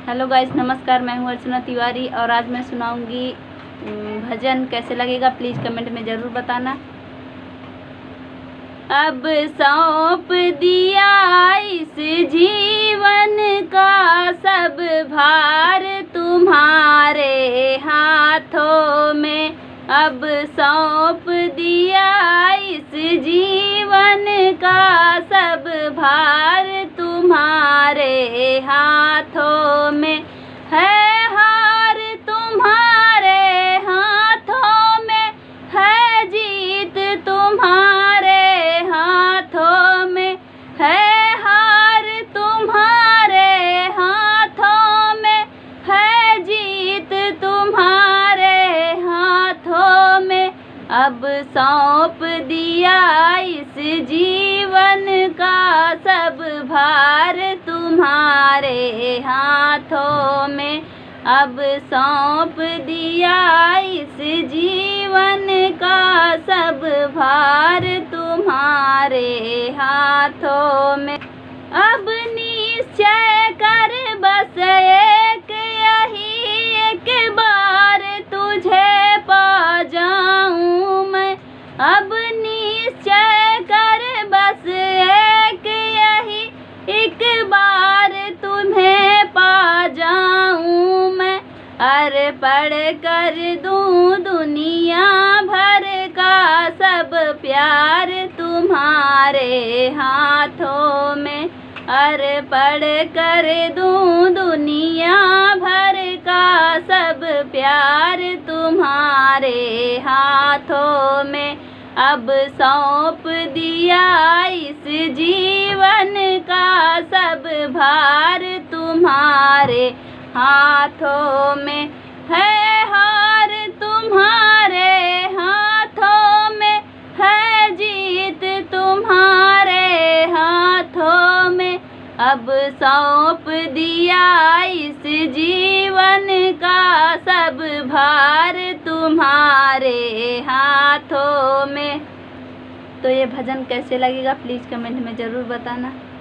Hello guys, नमस्कार। मैं हूँ अर्चना तिवारी और आज मैं सुनाऊंगी भजन। कैसे लगेगा प्लीज़ कमेंट में ज़रूर बताना। अब सौंप दिया इस जीवन का सब भार तुम्हारे हाथों में। अब सौंप दिया इस जीवन का सब भार तुम्हारे हाथों में। है हार तुम्हारे हाथों में, है जीत तुम्हारे हाथों में। है हार तुम्हारे हाथों में, है जीत तुम्हारे हाथों में। अब सौंप दिया इस जीवन का सब भार तुम्हारे हाथों में। अब सौंप दिया इस जीवन का सब भार तुम्हारे हाथों में। अब निश्चय कर बस एक बार तुझे पा जाऊं मैं। अब निश्चय कर बस एक बार तुम्हें पा जाऊं मैं। अर्पण कर दूं दुनिया भर का सब प्यार तुम्हारे हाथों में। अर्पण कर दूं दुनिया भर का सब प्यार तुम्हारे हाथों में। अब सौंप दिया इस जीवन का सब भार तुम्हारे हाथों में। है हार तुम्हारे हाथों में, है जीत तुम्हारे हाथों में। अब सौंप दिया इस जीवन का सब भार तुम्हारे हाथों में। तो ये भजन कैसे लगेगा प्लीज़ कमेंट में ज़रूर बताना।